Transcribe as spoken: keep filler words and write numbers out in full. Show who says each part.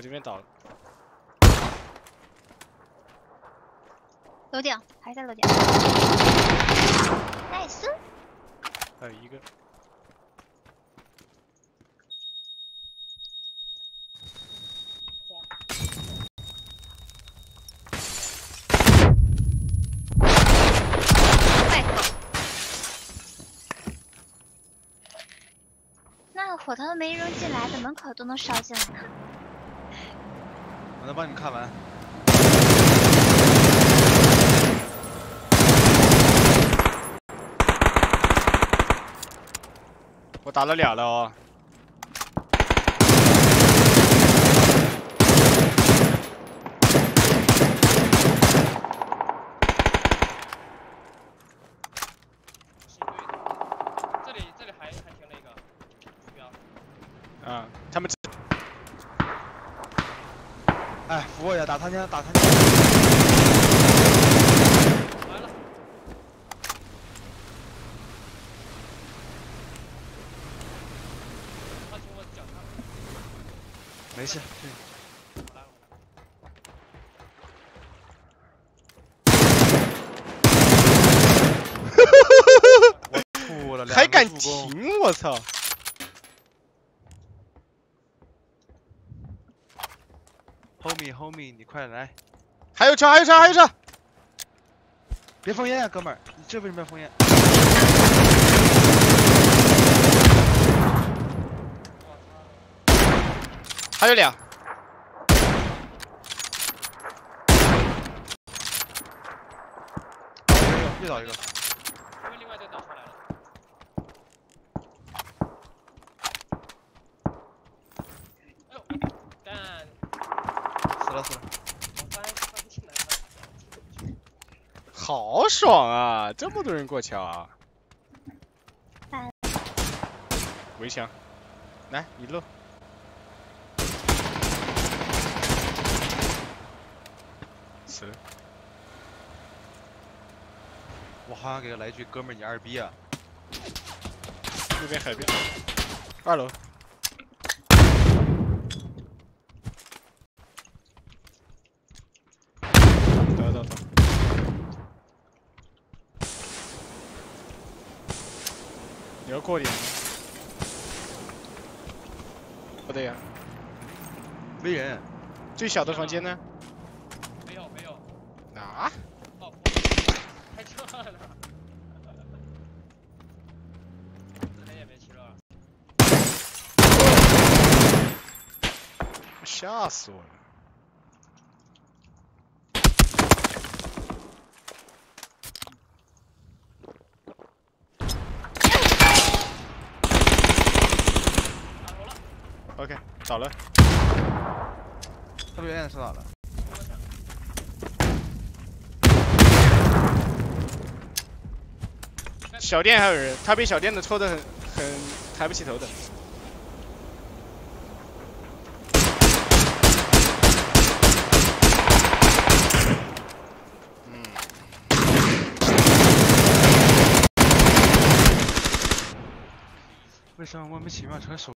Speaker 1: 这边倒了。
Speaker 2: 楼顶还在楼顶。nice。
Speaker 1: 还有一个。
Speaker 2: 那火头没扔进来的门口都能烧进来啊！
Speaker 3: 我能帮你们看完。
Speaker 1: 我打了俩了哦。
Speaker 4: 是对的。这里这里还还停了一个目标。
Speaker 1: 啊，他们。
Speaker 3: 哎，扶我一下，打他枪，打他枪。
Speaker 4: 完了。
Speaker 3: 没事，我吐了，
Speaker 1: 还敢停！我操
Speaker 3: ！Homie homie， 你快来！
Speaker 1: 还有车，还有车，还有车！
Speaker 3: 别封烟呀、啊，哥们儿！你这为什么要封烟？
Speaker 1: 还有俩。
Speaker 3: 又倒一个。
Speaker 4: 因为另外一队倒出来了。哎呦，干！
Speaker 3: 死了死了。
Speaker 4: 我翻翻进来了。
Speaker 1: 好爽啊！这么多人过桥啊！围墙，来一路。 死了！
Speaker 3: 我好想给他来一句：“哥们儿，你二逼啊！”
Speaker 1: 那边海边，二楼。走走走。你要过点。不对呀。
Speaker 3: 没人。
Speaker 1: 最小的房间呢？
Speaker 4: 没有没有。
Speaker 1: 啊？
Speaker 4: 哦，开车了。人也没骑了。
Speaker 1: 吓死我了！
Speaker 4: 打头了。
Speaker 1: OK， 倒了。
Speaker 3: 他留言说哪了？
Speaker 1: 小店还有人，他被小店的抽的很很抬不起头的。嗯。
Speaker 3: 为什么莫名其妙成手？